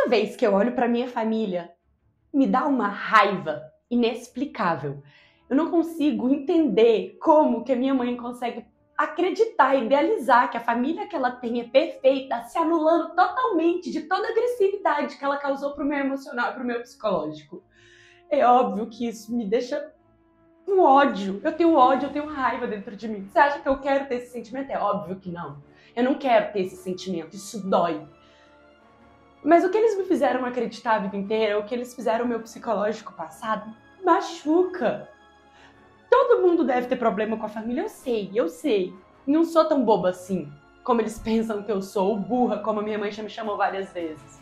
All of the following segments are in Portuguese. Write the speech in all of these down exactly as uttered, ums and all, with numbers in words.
Toda vez que eu olho pra minha família, me dá uma raiva inexplicável. Eu não consigo entender como que a minha mãe consegue acreditar, idealizar que a família que ela tem é perfeita, se anulando totalmente de toda a agressividade que ela causou pro meu emocional e pro meu psicológico. É óbvio que isso me deixa com ódio. Eu tenho ódio, eu tenho raiva dentro de mim. Você acha que eu quero ter esse sentimento? É óbvio que não. Eu não quero ter esse sentimento, isso dói. Mas o que eles me fizeram acreditar a vida inteira, o que eles fizeram no meu psicológico passado, machuca. Todo mundo deve ter problema com a família, eu sei, eu sei. Não sou tão boba assim, como eles pensam que eu sou, ou burra, como a minha mãe já me chamou várias vezes.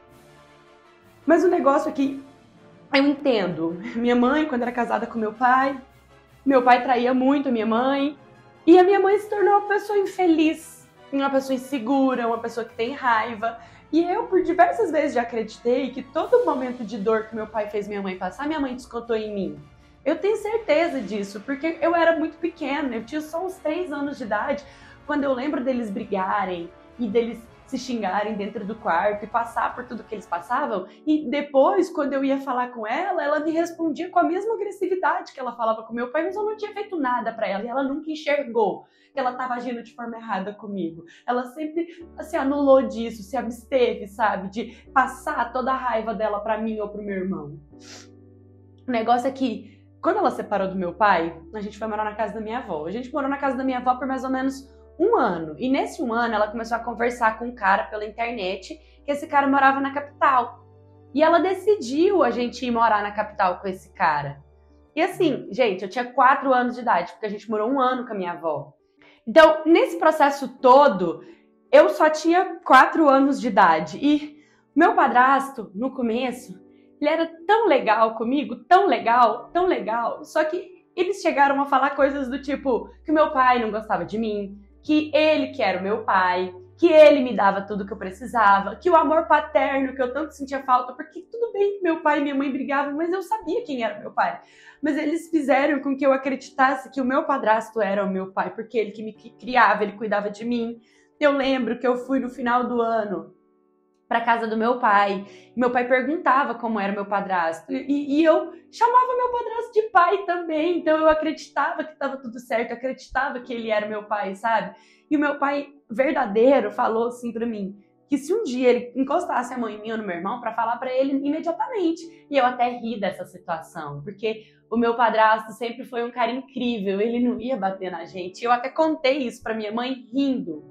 Mas o negócio é que eu entendo. Minha mãe, quando era casada com meu pai, meu pai traía muito a minha mãe, e a minha mãe se tornou uma pessoa infeliz, uma pessoa insegura, uma pessoa que tem raiva. E eu, por diversas vezes, já acreditei que todo momento de dor que meu pai fez minha mãe passar, minha mãe descontou em mim. Eu tenho certeza disso, porque eu era muito pequena, eu tinha só uns três anos de idade, quando eu lembro deles brigarem e deles se xingarem dentro do quarto e passar por tudo que eles passavam. E depois, quando eu ia falar com ela, ela me respondia com a mesma agressividade que ela falava com meu pai, mas eu não tinha feito nada pra ela e ela nunca enxergou que ela estava agindo de forma errada comigo. Ela sempre se anulou disso, se absteve, sabe, de passar toda a raiva dela pra mim ou pro meu irmão. O negócio é que, quando ela separou do meu pai, a gente foi morar na casa da minha avó. A gente morou na casa da minha avó por mais ou menos um ano. E nesse um ano, ela começou a conversar com um cara pela internet, que esse cara morava na capital. E ela decidiu a gente ir morar na capital com esse cara. E assim, gente, eu tinha quatro anos de idade, porque a gente morou um ano com a minha avó. Então, nesse processo todo, eu só tinha quatro anos de idade. E meu padrasto, no começo, ele era tão legal comigo, tão legal, tão legal. Só que eles chegaram a falar coisas do tipo que o meu pai não gostava de mim, que ele que era o meu pai, que ele me dava tudo que eu precisava, que o amor paterno que eu tanto sentia falta, porque tudo bem que meu pai e minha mãe brigavam, mas eu sabia quem era meu pai. Mas eles fizeram com que eu acreditasse que o meu padrasto era o meu pai, porque ele que me criava, ele cuidava de mim. Eu lembro que eu fui no final do ano para casa do meu pai. Meu pai perguntava como era meu padrasto. E, e eu chamava meu padrasto de pai também. Então eu acreditava que estava tudo certo, eu acreditava que ele era meu pai, sabe? E o meu pai verdadeiro falou assim para mim, que se um dia ele encostasse a mão em mim ou no meu irmão, para falar para ele imediatamente. E eu até ri dessa situação, porque o meu padrasto sempre foi um cara incrível, ele não ia bater na gente. Eu até contei isso para minha mãe rindo,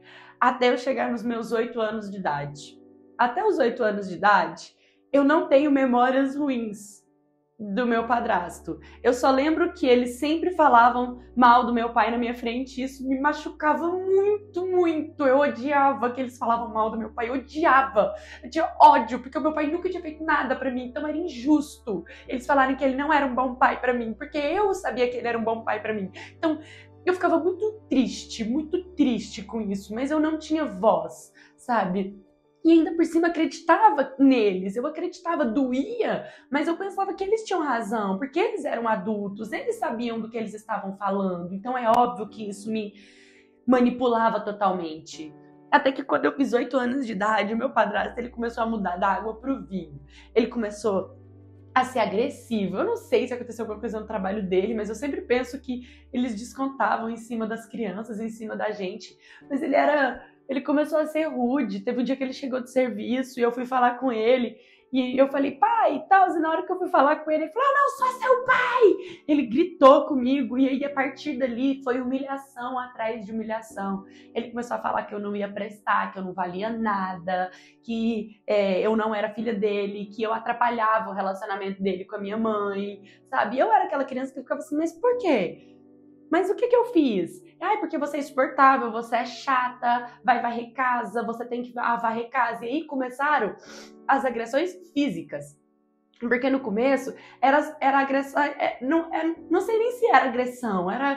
até eu chegar nos meus oito anos de idade. Até os oito anos de idade, eu não tenho memórias ruins do meu padrasto. Eu só lembro que eles sempre falavam mal do meu pai na minha frente e isso me machucava muito, muito. Eu odiava que eles falavam mal do meu pai, eu odiava. Eu tinha ódio, porque o meu pai nunca tinha feito nada pra mim, então era injusto eles falarem que ele não era um bom pai pra mim, porque eu sabia que ele era um bom pai pra mim. Então, eu ficava muito triste, muito triste com isso, mas eu não tinha voz, sabe? E ainda por cima acreditava neles, eu acreditava, doía, mas eu pensava que eles tinham razão, porque eles eram adultos, eles sabiam do que eles estavam falando, então é óbvio que isso me manipulava totalmente. Até que quando eu fiz oito anos de idade, o meu padrasto ele começou a mudar da água pro vinho. Ele começou a ser agressivo. Eu não sei se aconteceu alguma coisa no trabalho dele, mas eu sempre penso que eles descontavam em cima das crianças, em cima da gente. Mas ele era... Ele começou a ser rude. Teve um dia que ele chegou de serviço e eu fui falar com ele. E eu falei, pai, e tal. E na hora que eu fui falar com ele, ele falou, não sou seu pai! Ele gritou comigo. E aí, a partir dali, foi humilhação atrás de humilhação. Ele começou a falar que eu não ia prestar, que eu não valia nada, que é, eu não era filha dele, que eu atrapalhava o relacionamento dele com a minha mãe, sabe? E eu era aquela criança que ficava assim, mas por quê? Mas o que que eu fiz? Ai, porque você é insuportável, você é chata, vai varrer casa, você tem que ah, varrer casa. E aí começaram as agressões físicas. Porque no começo era, era agressão, é, não, é, não sei nem se era agressão, era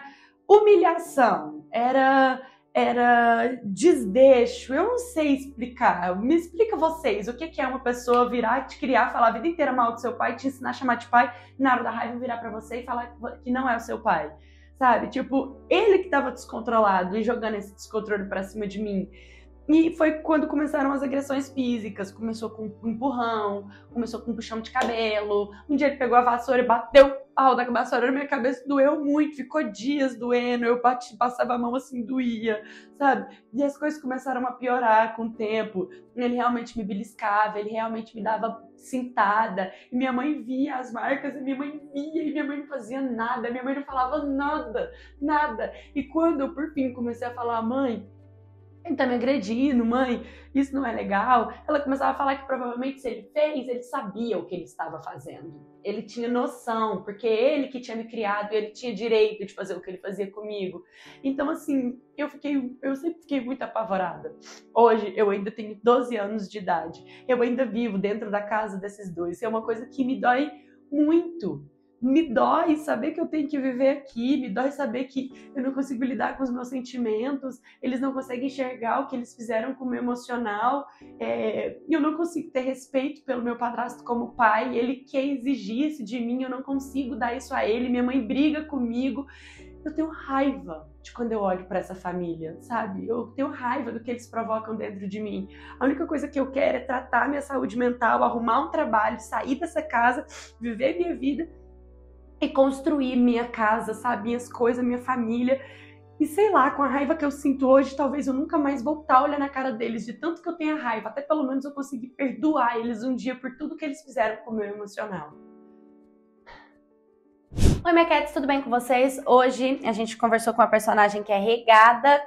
humilhação, era, era desdeixo, eu não sei explicar. Me explica vocês, o que que é uma pessoa virar, te criar, falar a vida inteira mal do seu pai, te ensinar a chamar de pai, e na hora da raiva virar pra você e falar que não é o seu pai. Sabe? Tipo, ele que tava descontrolado e jogando esse descontrole pra cima de mim. E foi quando começaram as agressões físicas. Começou com um empurrão, começou com um puxão de cabelo. Um dia ele pegou a vassoura e bateu o pau da vassoura na minha cabeça, doeu muito, ficou dias doendo. Eu bati, passava a mão assim, doía, sabe? E as coisas começaram a piorar com o tempo. Ele realmente me beliscava, ele realmente me dava cintada. E minha mãe via as marcas, e minha mãe via, e minha mãe não fazia nada. Minha mãe não falava nada, nada. E quando eu, por fim, comecei a falar, mãe, ele tá me agredindo, mãe, isso não é legal. Ela começava a falar que provavelmente se ele fez, ele sabia o que ele estava fazendo. Ele tinha noção, porque ele que tinha me criado, ele tinha direito de fazer o que ele fazia comigo. Então, assim, eu fiquei, eu sempre fiquei muito apavorada. Hoje, eu ainda tenho doze anos de idade. Eu ainda vivo dentro da casa desses dois. É uma coisa que me dói muito. Me dói saber que eu tenho que viver aqui, me dói saber que eu não consigo lidar com os meus sentimentos, eles não conseguem enxergar o que eles fizeram com o meu emocional, é, eu não consigo ter respeito pelo meu padrasto como pai, ele quer exigir isso de mim, eu não consigo dar isso a ele, minha mãe briga comigo. Eu tenho raiva de quando eu olho para essa família, sabe? Eu tenho raiva do que eles provocam dentro de mim. A única coisa que eu quero é tratar minha saúde mental, arrumar um trabalho, sair dessa casa, viver minha vida e construir minha casa, sabe? Minhas coisas, minha família. E sei lá, com a raiva que eu sinto hoje, talvez eu nunca mais voltar a olhar na cara deles, de tanto que eu tenho raiva. Até pelo menos eu conseguir perdoar eles um dia por tudo que eles fizeram com o meu emocional. Oi, Mequetes, tudo bem com vocês? Hoje a gente conversou com uma personagem que é regada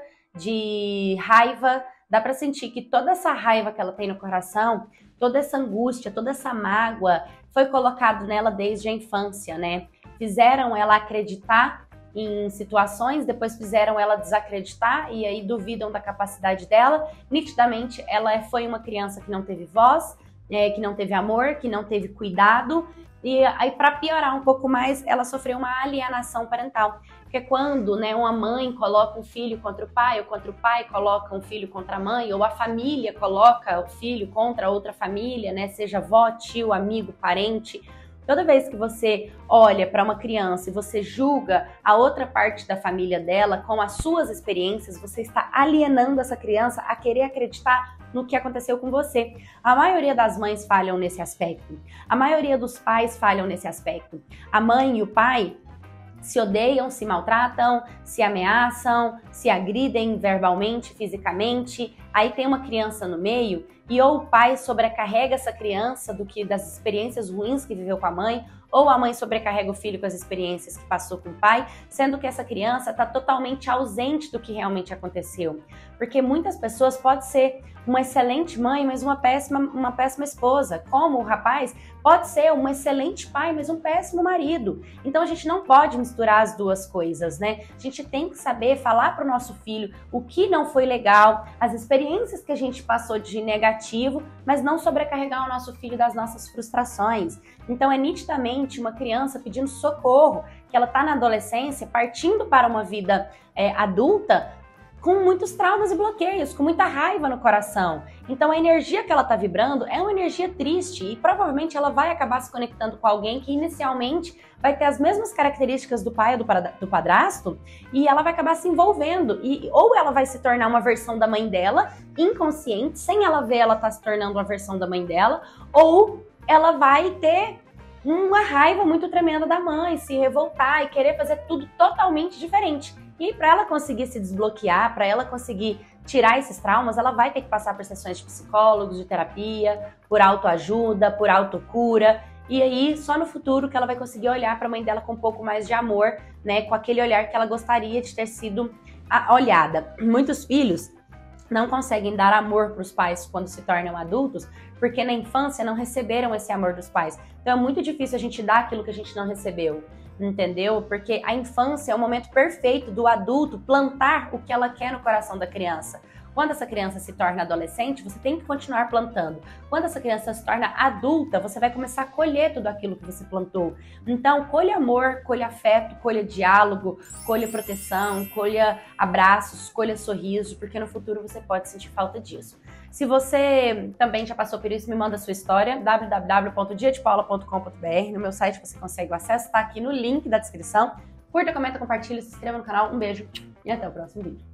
de raiva. Dá pra sentir que toda essa raiva que ela tem no coração, toda essa angústia, toda essa mágoa foi colocado nela desde a infância, né? Fizeram ela acreditar em situações, depois fizeram ela desacreditar e aí duvidam da capacidade dela. Nitidamente, ela foi uma criança que não teve voz, é, que não teve amor, que não teve cuidado. E aí, para piorar um pouco mais, ela sofreu uma alienação parental. Porque quando, né, uma mãe coloca um filho contra o pai, ou contra o pai coloca um filho contra a mãe, ou a família coloca o filho contra outra família, né, seja avó, tio, amigo, parente, toda vez que você olha para uma criança e você julga a outra parte da família dela com as suas experiências, você está alienando essa criança a querer acreditar no que aconteceu com você. A maioria das mães falham nesse aspecto. A maioria dos pais falham nesse aspecto. A mãe e o pai se odeiam, se maltratam, se ameaçam, se agridem verbalmente, fisicamente. Aí tem uma criança no meio e ou o pai sobrecarrega essa criança do que das experiências ruins que viveu com a mãe, ou a mãe sobrecarrega o filho com as experiências que passou com o pai, sendo que essa criança está totalmente ausente do que realmente aconteceu. Porque muitas pessoas podem ser uma excelente mãe, mas uma péssima, uma péssima esposa. Como o rapaz pode ser um excelente pai, mas um péssimo marido. Então a gente não pode misturar as duas coisas, né? A gente tem que saber falar para o nosso filho o que não foi legal, as experiências que a gente passou de negativo, mas não sobrecarregar o nosso filho das nossas frustrações. Então é nitidamente uma criança pedindo socorro, que ela está na adolescência, partindo para uma vida é, adulta, com muitos traumas e bloqueios, com muita raiva no coração. Então a energia que ela está vibrando é uma energia triste e provavelmente ela vai acabar se conectando com alguém que inicialmente vai ter as mesmas características do pai ou do padrasto e ela vai acabar se envolvendo. E, ou ela vai se tornar uma versão da mãe dela, inconsciente, sem ela ver ela tá se tornando uma versão da mãe dela, ou ela vai ter uma raiva muito tremenda da mãe, se revoltar e querer fazer tudo totalmente diferente. E para ela conseguir se desbloquear, para ela conseguir tirar esses traumas, ela vai ter que passar por sessões de psicólogos, de terapia, por autoajuda, por autocura. E aí, só no futuro que ela vai conseguir olhar para a mãe dela com um pouco mais de amor, né? Com aquele olhar que ela gostaria de ter sido olhada. Muitos filhos não conseguem dar amor para os pais quando se tornam adultos, porque na infância não receberam esse amor dos pais. Então é muito difícil a gente dar aquilo que a gente não recebeu, entendeu? Porque a infância é o momento perfeito do adulto plantar o que ela quer no coração da criança. Quando essa criança se torna adolescente, você tem que continuar plantando. Quando essa criança se torna adulta, você vai começar a colher tudo aquilo que você plantou. Então, colha amor, colha afeto, colha diálogo, colha proteção, colha abraços, colha sorriso, porque no futuro você pode sentir falta disso. Se você também já passou por isso, me manda a sua história, w w w ponto dia de paula ponto com ponto b r. No meu site você consegue o acesso, tá aqui no link da descrição. Curta, comenta, compartilha, se inscreva no canal. Um beijo e até o próximo vídeo.